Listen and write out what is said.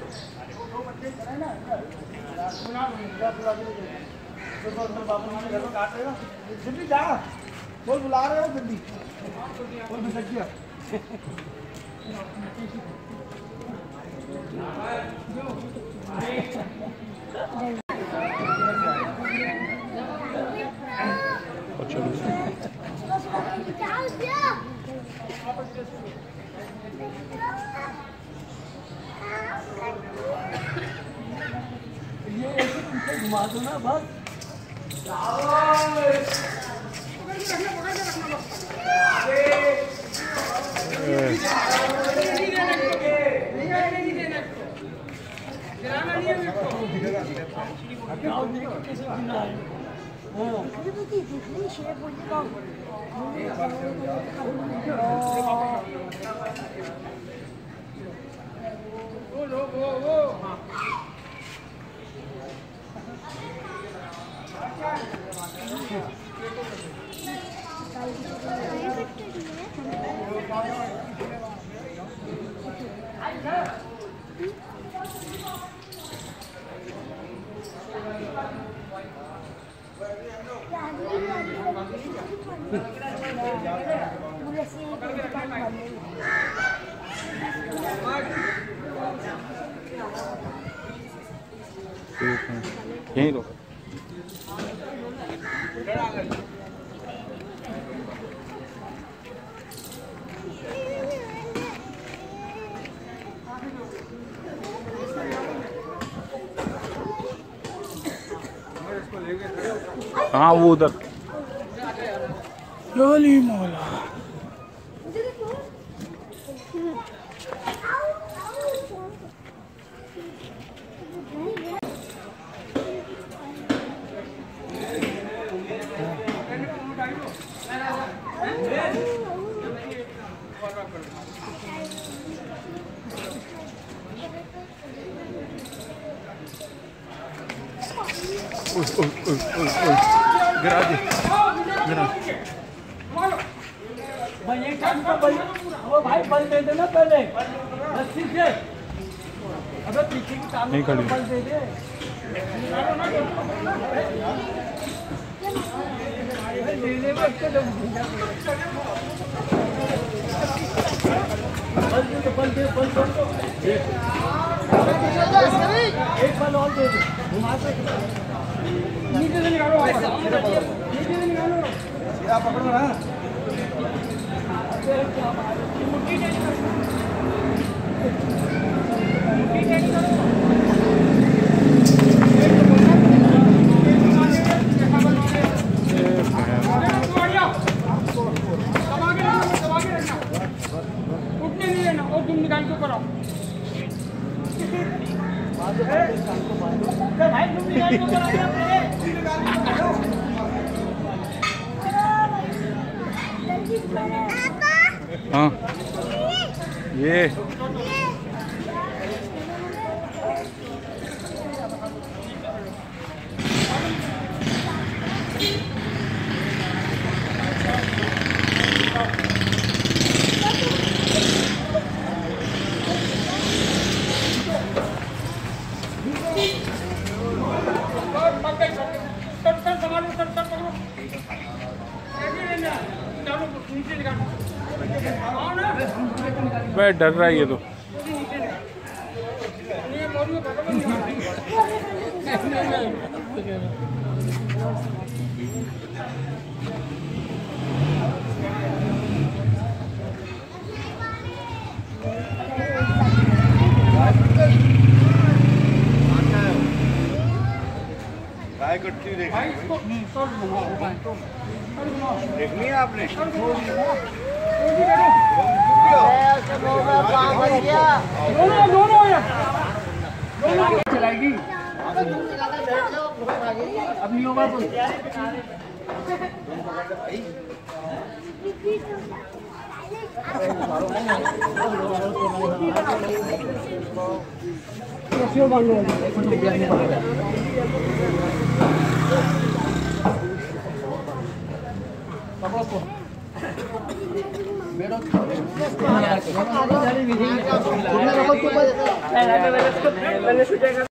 जल्दी जा, बोल बुला रहे हो जल्दी, बोल भैया। ये ऐसे पीछे घुमा दो ना बस। यहीं लो। हाँ वो उधर होली मोला। गिरा दे, गिरा। भाई एक टाइम का बल, वो भाई बल दे देना पहले रस्सी से। अबे पीछे की टांग में बल दे दे। ले बल दे एक बल और दे दे, घुमा के नीचे से निकालो, नीचे से निकालो, सीधा पकड़ो ना। उठने नहीं लेना और तुम निकाल के ऊपर आओ। भाई तुम निकाल के ऊपर आओ। हाँ ये मैं डर रहा है ये तो। गाय कटती देखनी है आपने? चलाएगी अब नहीं होगा तो पकड़ो मैंने